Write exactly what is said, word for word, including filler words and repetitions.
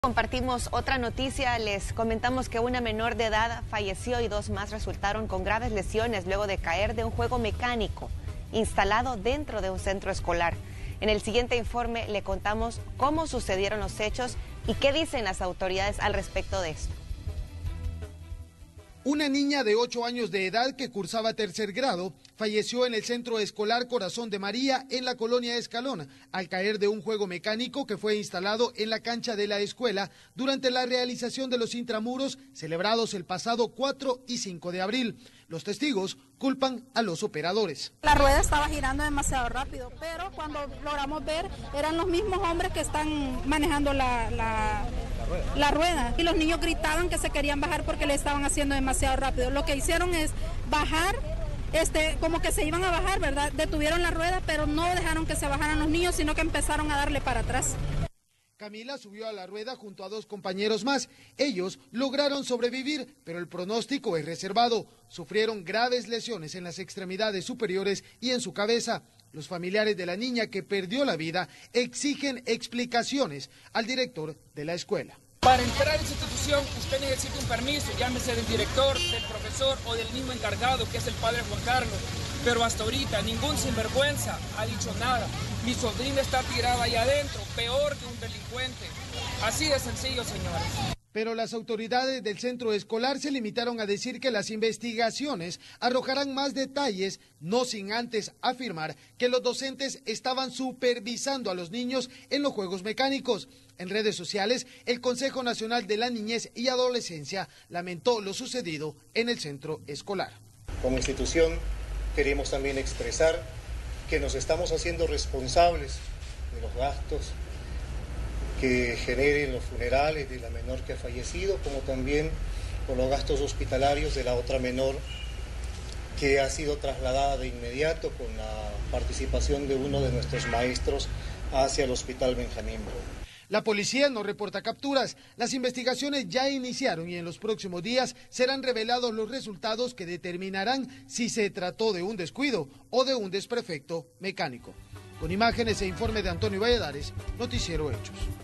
Compartimos otra noticia, les comentamos que una menor de edad falleció y dos más resultaron con graves lesiones luego de caer de un juego mecánico instalado dentro de un centro escolar. En el siguiente informe le contamos cómo sucedieron los hechos y qué dicen las autoridades al respecto de esto. Una niña de ocho años de edad que cursaba tercer grado falleció en el centro escolar Corazón de María en la colonia Escalón al caer de un juego mecánico que fue instalado en la cancha de la escuela durante la realización de los intramuros celebrados el pasado cuatro y cinco de abril. Los testigos culpan a los operadores. La rueda estaba girando demasiado rápido, pero cuando logramos ver eran los mismos hombres que están manejando la, la, la rueda y los niños gritaban que se querían bajar porque le estaban haciendo demasiado rápido. Lo que hicieron es bajar, este, como que se iban a bajar, ¿verdad? Detuvieron la rueda, pero no dejaron que se bajaran los niños, sino que empezaron a darle para atrás. Camila subió a la rueda junto a dos compañeros más. Ellos lograron sobrevivir, pero el pronóstico es reservado. Sufrieron graves lesiones en las extremidades superiores y en su cabeza. Los familiares de la niña que perdió la vida exigen explicaciones al director de la escuela. Para entrar en esa institución usted necesita un permiso, llámese del director, del profesor o del mismo encargado, que es el padre Juan Carlos. Pero hasta ahorita ningún sinvergüenza ha dicho nada. Mi sobrina está tirada ahí adentro, peor que un delincuente. Así de sencillo, señores. Pero las autoridades del centro escolar se limitaron a decir que las investigaciones arrojarán más detalles, no sin antes afirmar que los docentes estaban supervisando a los niños en los juegos mecánicos. En redes sociales, el Consejo Nacional de la Niñez y Adolescencia lamentó lo sucedido en el centro escolar. Como institución queremos también expresar que nos estamos haciendo responsables de los gastos que generen los funerales de la menor que ha fallecido, como también por los gastos hospitalarios de la otra menor que ha sido trasladada de inmediato con la participación de uno de nuestros maestros hacia el Hospital Benjamín Bro. La policía no reporta capturas. Las investigaciones ya iniciaron y en los próximos días serán revelados los resultados que determinarán si se trató de un descuido o de un desperfecto mecánico. Con imágenes e informe de Antonio Valladares, Noticiero Hechos.